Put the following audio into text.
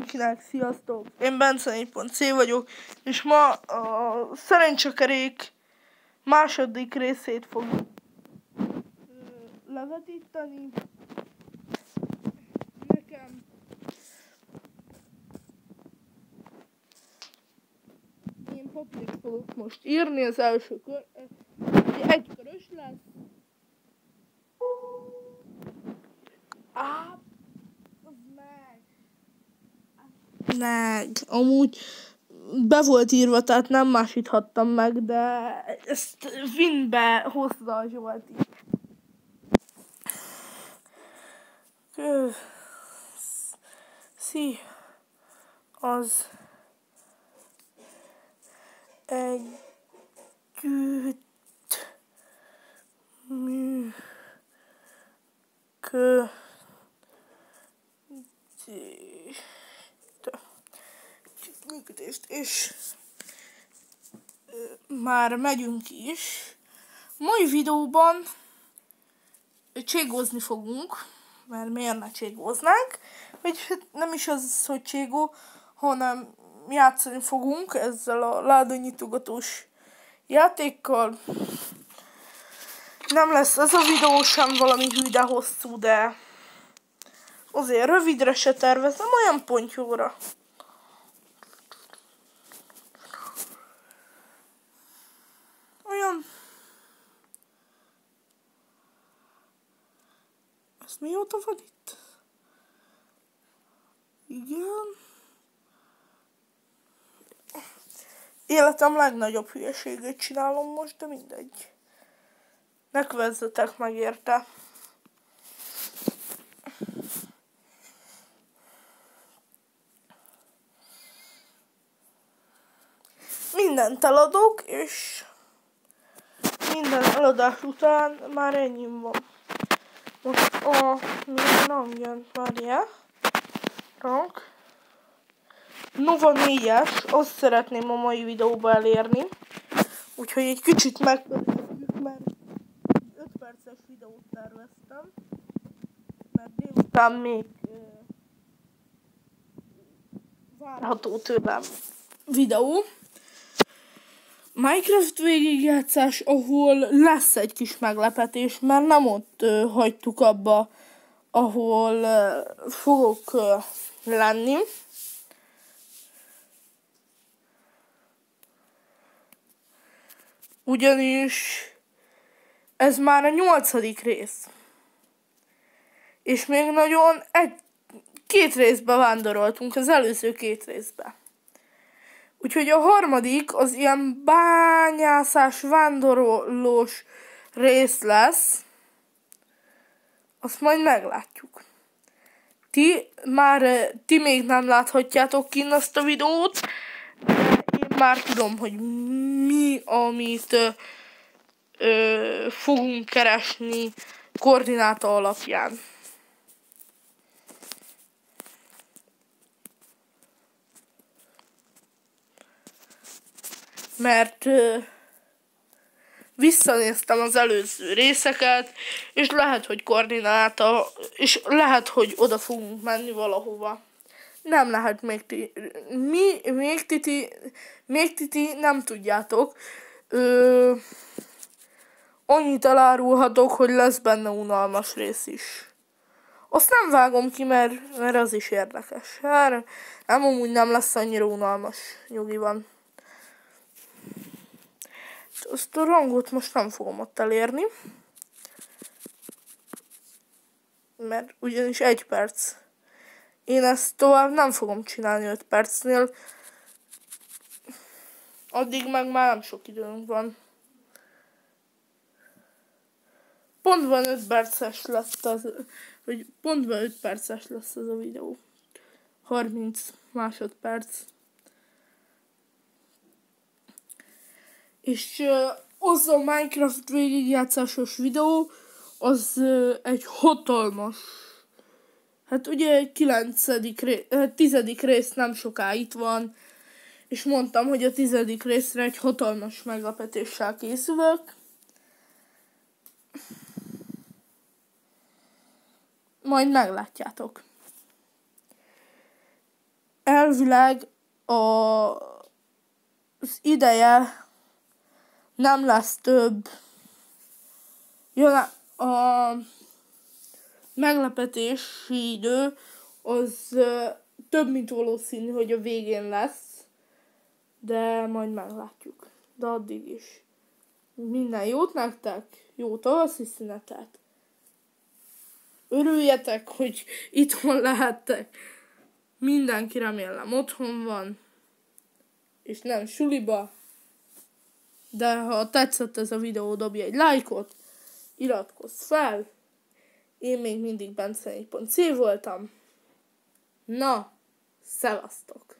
mindenkinek, sziasztok! Én Bence 4.c vagyok, és ma a szerencsekerék második részét fogjuk levetíteni. Nekem én papírt fogok most írni, az első kör, egy körös lesz. Amúgy be volt írva, tehát nem másíthattam meg, de ezt Winbe hozta a Zsolti. Az együtt működést, és már megyünk is. Mai videóban cségózni fogunk, mert miért ne cségóznánk, vagy nem is az, hogy cségó, hanem játszani fogunk ezzel a ládanyitogatós játékkal. Nem lesz ez a videó sem valami hűde hosszú, de azért rövidre se tervezem, olyan pontyóra. Olyan... Ez mióta van itt? Igen. Életem legnagyobb hülyeségét csinálom most, de mindegy. Ne kövessetek meg érte. Mindent eladok, és minden eladás után már ennyim van. Most a milyen hangjan várja. Rank. Nova 4-es, azt szeretném a mai videóba elérni. Úgyhogy egy kicsit megpörgetjük, mert 5 perces videót terveztem. Mert délután még várható tőlem videó. Minecraft végigjátszás, ahol lesz egy kis meglepetés, mert nem ott hagytuk abba, ahol fogok lenni. Ugyanis ez már a 8. rész. És még nagyon két részbe vándoroltunk, az előző 2 részbe. Úgyhogy a harmadik az ilyen bányászás, vándorolós rész lesz. Azt majd meglátjuk. Ti még nem láthatjátok kinn azt a videót, de én már tudom, hogy mi, amit fogunk keresni koordináta alapján. Mert visszanéztem az előző részeket, és lehet, hogy koordináta, és lehet, hogy oda fogunk menni valahova. Nem lehet még ti nem tudjátok. Annyit elárulhatok, hogy lesz benne unalmas rész is. Azt nem vágom ki, mert az is érdekes. Nem, amúgy nem lesz annyira unalmas, nyugi van. Azt a rangot most nem fogom ott elérni. Mert ugyanis 1 perc. Én ezt tovább nem fogom csinálni 5 percnél. Addig meg már nem sok időnk van. Pontban 5 perces lesz pontban 5 perces lesz ez a videó. 30 másodperc. És az a Minecraft végigjátszásos videó, az egy hatalmas. Hát ugye 10. rész nem soká itt van, és mondtam, hogy a 10. részre egy hatalmas meglepetéssel készülök. Majd meglátjátok. elvileg az ideje nem lesz több. Jön a meglepetési idő, az több, mint valószínű, hogy a végén lesz, de majd meglátjuk. De addig is. Minden jót nektek, jó tavaszi szünetet. Örüljetek, hogy itthon lehettek. Mindenki remélem otthon van, és nem suliba. De ha tetszett ez a videó, dobj egy lájkot, iratkozz fel. Én még mindig Bence4.c voltam. Na, szevasztok!